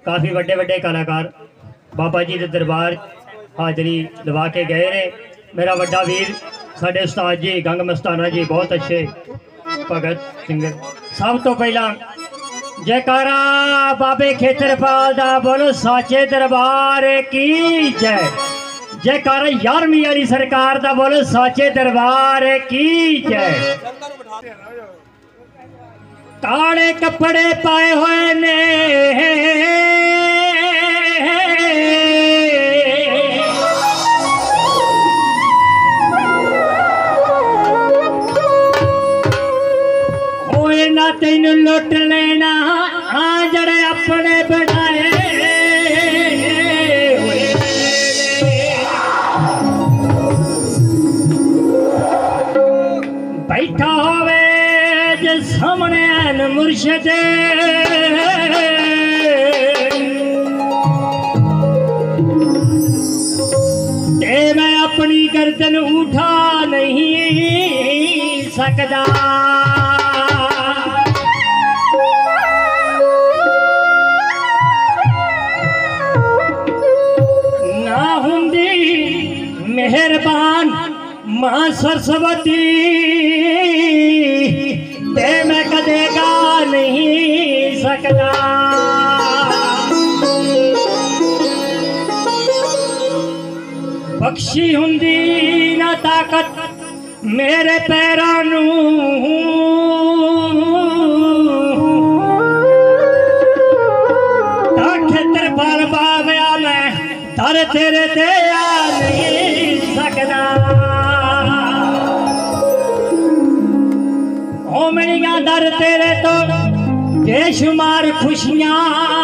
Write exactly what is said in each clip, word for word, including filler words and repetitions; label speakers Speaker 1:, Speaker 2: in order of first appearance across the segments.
Speaker 1: काफ़ी वड्डे वड्डे कलाकार बाबा जी के दरबार हाजरी लवा के गए ने। मेरा वड्डा वीर साडे उस्ताद जी गंग मस्ताना जी बहुत अच्छे भगत सिंगर। सब तो पहला जयकारा बाबे खेतरपाल दा बोलो साचे दरबार की जय। जयकारा यारवीं वाली सरकार दा बोलो साचे दरबार की जय। काले कपड़े पाए हुए ने होए ना तेन लुट लेना आ जड़े अपने बनाए बैठा होवे जे सामने न मुर्शिद ते मैं अपनी गर्दन उठा नहीं सकता। ना हुंदी मेहरबान मां सरस्वती ते मैं कदे गा नहीं सकता। बख्शी हुंदी ना ताकत मेरे पैरां नूं खेतर पर बावया मैं दर तेरे ते आ नहीं सकता। ओ मेरिया दर तेरे तो बेशुमार खुशियां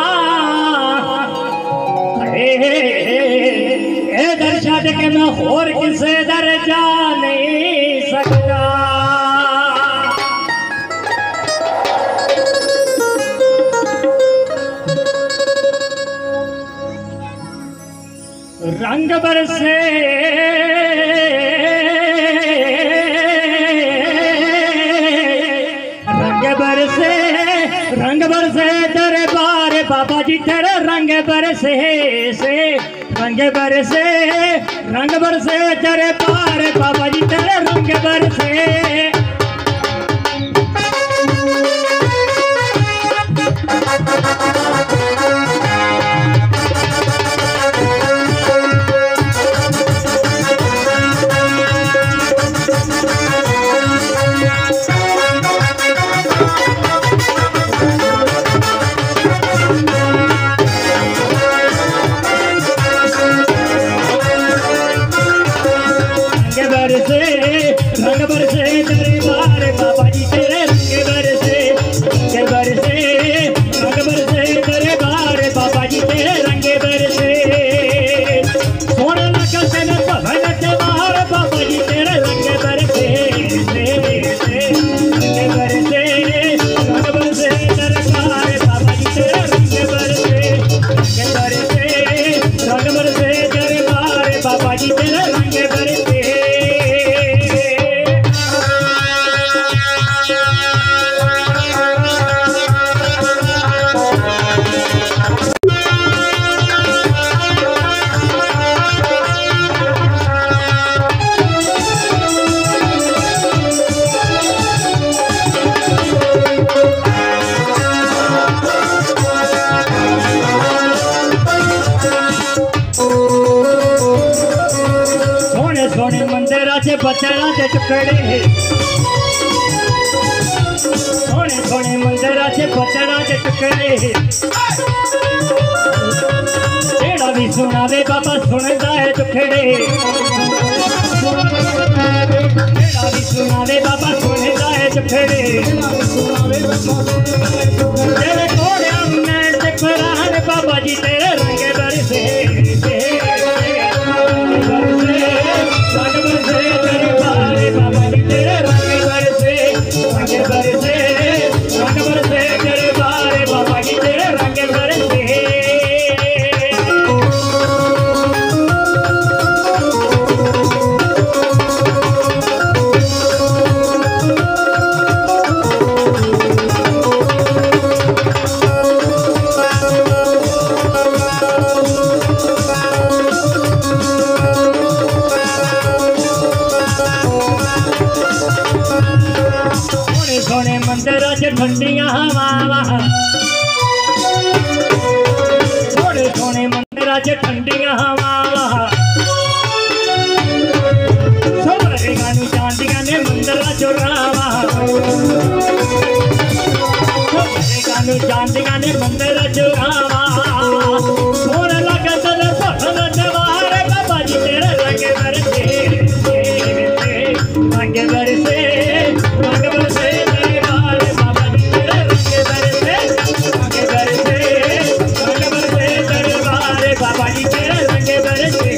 Speaker 1: ए दर छड़ के मैं होर किसे दर जा नहीं सकता। रंग बरसे रंग बरसे रंग बरसे दरबार बाबा जी तेरे रंग बरसे से रंग बरसे रंग बरसे दरबार बाबा जी तेरे रंग बरसे। रंग बरसे दरबार बाबा जी तेरे रंग बरसे रंग बरसे रंग बरसे दरबार बाबा जी तेरे रंग बरसे। सोने लगा तेरे भवन द्वार बाबा जी तेरे रंग बरसे रंग बरसे रंग बरसे दरबार बाबा जी तेरे रंग बरसे रंग बरसे रंग बरसे दरबार बाबा जी तेरे रंग बरसे। सोने मंदिरा से बचना के टुकड़े सोने सोने मंदिरा से बचना के टुकड़े जेड़ा भी सुनावे बाबा सुनदा है टुकड़े जेड़ा भी सुनावे बाबा सुनदा है टुकड़े तेरे कोड़े में ते कुरान बाबा जी तेरे रंग बरसे रंग बरसे दरबार बाबा जी तेरे रंग बरसे रंग बरसे रंग बरसे दरबार बाबा जी तेरे रंग बरसे। मंदिर च ठंडियां हवावां सोने सोने मंदिर च ठंडियां हवावां सोवरेगा नू चांदियां ने मंदिर चोरावा सोवरेगा नू चांदियां ने मंदिर चोरावा सोने लगे तेरे भवन दरबार बाबा जी तेरे रंग बरसे रंग बरसे रंग बरसे दरबार बाबा जी तेरे रंग बरसे रंग बरसे रंग बरसे दरबार बाबा जी तेरे रंग बरसे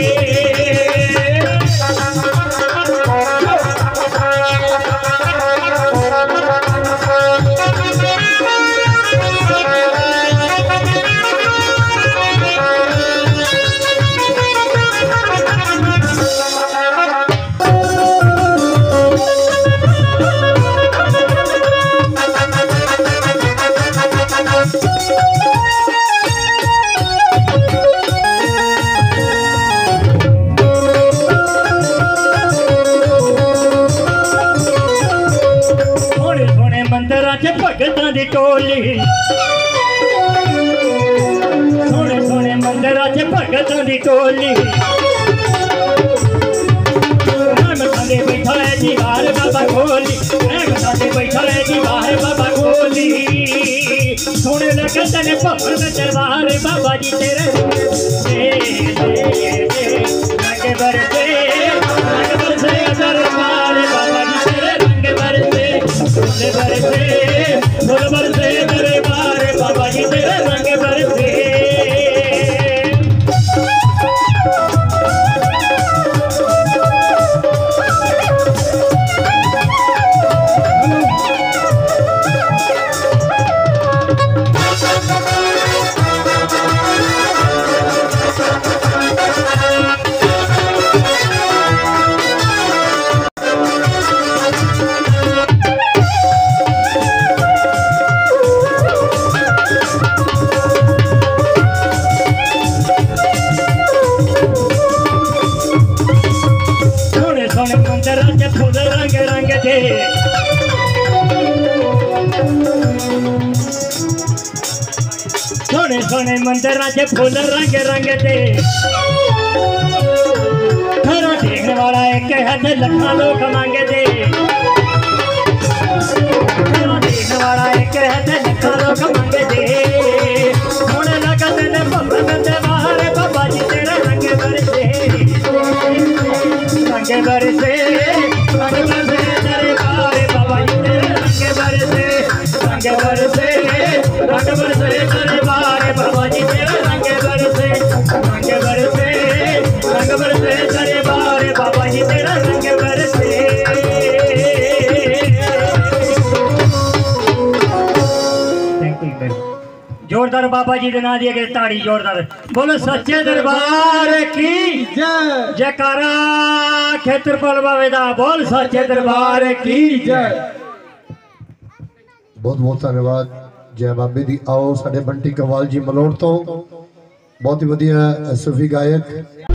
Speaker 1: भगतां दी टोली सोने सोने मंदिर च भगतां दी टोली मसाले बैठा है जी बाहर बाबा खोली मसाले बैठा है जी बाहर बाबा खोली सोने लगे तेरे भवन दरबार बाबा जी तेरे रंग बरसे रंग बरसे दरबार बाबा जी तेरे रंग बरसे बरसे फूल बरसे दरबार बाबा जी तेरे रंग बरसे मंदिर च फूल रंग रंग दे सोने सोने मंदिर च फूल रंग रंग दे घरों देखने वाला एक है ते लखा लोग मंगदे घरों देखने वाला एक है ते लखा लोग मंगदे सोने लगा तेरे भवन दरबार बाबा जी तेरे रंग बरसे रंग बरसे रंग बरसे दरबार बाबा जी तेरे रंग बरसे रंग बरसे रंग बरसे दरबार बाबा जी तेरे रंग बरसे रंग बरसे रंग बरसे दरबार बाबा जी तेरे रंग बरसे थैंक यू जोरदार बाबा जी के नाम दी अगर ताड़ी जोरदार बोलो सच्चे दरबार की जय जयकारा खेतरपाल बाबे दा बोल सच्चे दरबार की जय
Speaker 2: बहुत बहुत धन्यवाद जय बाबे दी आओ साडे बंटी कवाल जी मलोड़ तो बहुत ही वधिया सूफी गायक।